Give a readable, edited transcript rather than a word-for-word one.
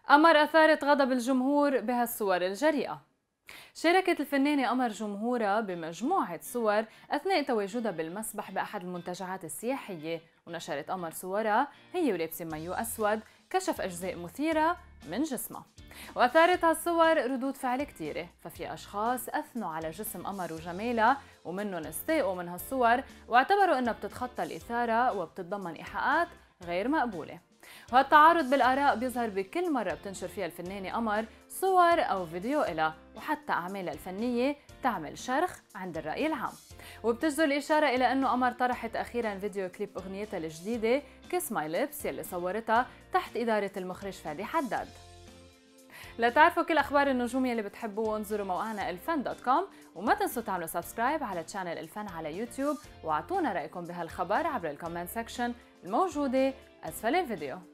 قمر أثارت غضب الجمهور بهالصور الجريئة. شاركت الفنانة قمر جمهورها بمجموعة صور أثناء تواجدها بالمسبح بأحد المنتجعات السياحية، ونشرت قمر صورها هي ولابسة مايو أسود كشف أجزاء مثيرة من جسمها، وأثارت هالصور ردود فعل كتيرة، ففي أشخاص أثنوا على جسم قمر وجمالها ومنهم استاءوا من هالصور واعتبروا أنها بتتخطى الإثارة وبتتضمن إيحاءات غير مقبولة. وهالتعارض بالآراء بيظهر بكل مرة بتنشر فيها الفنانة قمر صور أو فيديو إلها، وحتى أعمالها الفنية تعمل شرخ عند الرأي العام. وبتجدر الإشارة إلى أنه قمر طرحت أخيراً فيديو كليب أغنيتها الجديدة كيس ماي ليبس يلي صورتها تحت إدارة المخرج فادي حداد. لتعرفوا كل أخبار النجوم يلي بتحبوه انزوروا موقعنا الفن.com، وما تنسوا تعملوا سبسكرايب على تشانل الفن على يوتيوب، واعطونا رأيكم بهالخبر عبر الكومنت سيكشن الموجودة أسفل الفيديو.